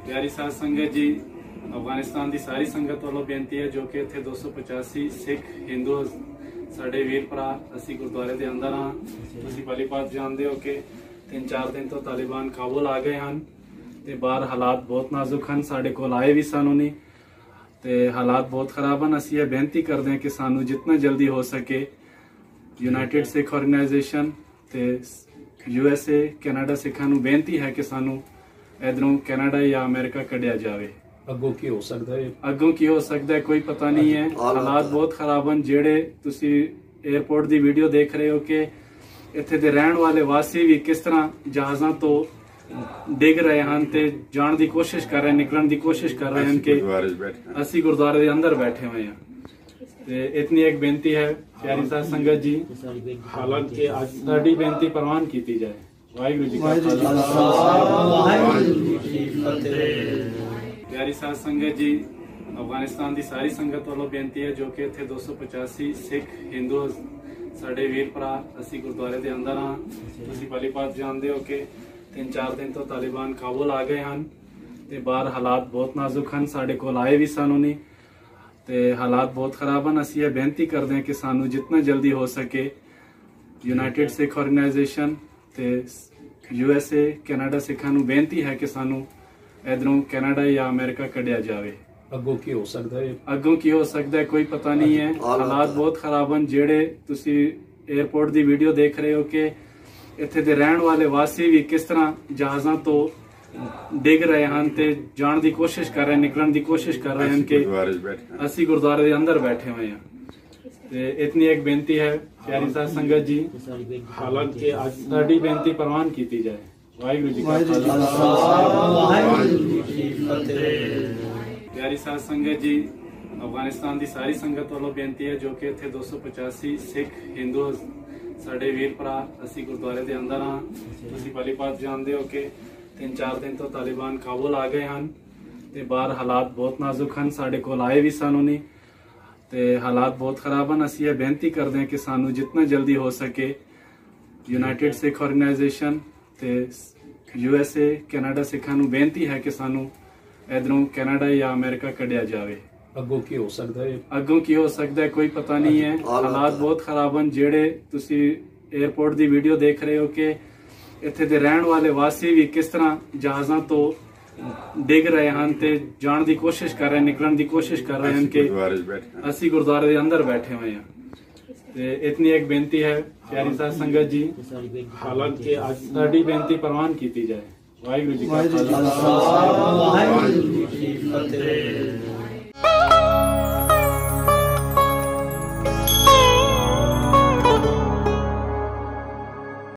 प्यारी साध संगत जी, अफगानिस्तान की सारी संगत वालों बेनती है जो कि इत्थे 285 सिख हिंदू साडे वीर भरा असी गुरुद्वारे के अंदर हाँ। तुसीं भली बात जानते हो कि 3-4 दिन तो तालिबान काबुल आ गए हैं ते बाहर हालात बहुत नाजुक हैं। साडे कोल आए भी सन नहीं ते हालात बहुत खराब हैं। असीं यह बेनती करते हैं कि सानू जितना जल्दी हो सके यूनाइटेड सिख ऑर्गेनाइजेशन ते USA कैनेडा सिखां नूं बेनती है कि सानू इधरों कैनेडा या अमेरिका कढ़िया जाए। अगों की हो सकता है, अगों की हो सकता है कोई पता नहीं है। हालात बहुत खराब हैं। जेड़े तुसी एयरपोर्ट की वीडियो देख रहे हो कि इत्थे दे रहन वाले वासी भी किस तरह जहाज़ां तो डिग रहे हैं ते जान की कोशिश कर रहे हैं, निकलने की कोशिश कर रहे हैं कि असी गुरुद्वारे के अंदर बैठे हुए हैं। ते इतनी एक बेनती है प्यारी साध संगत जी, हालांकि आज साडी बेनती प्रवान की जाए। वाहिगुरू जी का प्यारी साध संगत जी, अफगानिस्तान की सारी संगत वालों बेनती है जो कि इत्थे 285 सिख हिंदू साडे वीर भरा असी गुरुद्वारे के अंदर हाँ। तुसीं भली बात जानते हो कि 3-4 दिन तो तालिबान काबुल आ गए हैं ते बाहर हालात बहुत नाजुक हैं। साडे कोल आए भी सन नहीं ते हालात बहुत खराब हैं। असीं यह बेनती करते हैं कि सानू जितना जल्दी हो सके यूनाइटेड सिख ऑर्गेनाइजेशन ते USA कैनेडा सिखां नूं बेनती है कि सानू इधरों कैनेडा या अमेरिका कढ़िया जाए। अगों की हो सकता है, अगों की हो सकता है कोई पता नहीं है। हालात बहुत खराब हैं। जेड़े तुसी एयरपोर्ट की वीडियो देख रहे हो कि इत्थे दे रहन वाले वासी भी किस तरह जहाज़ां तो डिग रहे हैं ते जान की कोशिश कर रहे हैं, निकलने की कोशिश कर रहे हैं कि असी गुरुद्वारे के अंदर बैठे हुए हैं। ते इतनी एक बेनती है प्यारी साध संगत जी, हालांकि आज साडी बेनती प्रवान की जाए। वाहिगुरू जी का प्यारी साध संगत जी, अफगानिस्तान की सारी संगत वालों बेनती है जो कि इत्थे 285 सिख हिंदू साडे वीर भरा असी गुरुद्वारे के अंदर हाँ। तुसीं भली बात जानते हो कि 3-4 दिन तो तालिबान काबुल आ गए हैं ते बाहर हालात बहुत नाजुक हैं। साडे कोल आए भी सन नहीं ते हालात बहुत खराब हैं। असीं यह बेनती करते हैं कि सानू जितना जल्दी हो सके यूनाइटेड सिख ऑर्गेनाइजेशन ते USA कैनेडा सिखां नूं बेनती है कि सानू इधरों कैनेडा या अमेरिका कढ़िया जाए। अगों की हो सकता है, अगों की हो सकता है कोई पता नहीं है। हालात बहुत खराब हैं। जेड़े तुसी एयरपोर्ट की वीडियो देख रहे हो कि इत्थे दे रहन वाले वासी भी किस तरह जहाज़ां तो डिग रहे हैं ते जान की कोशिश कर रहे हैं, निकलने की कोशिश कर रहे हैं कि असी गुरुद्वारे के अंदर बैठे हुए हैं। ते इतनी एक बेनती है प्यारी साध संगत जी, हालांकि आज साडी बेनती प्रवान की जाए। वाहिगुरू जी का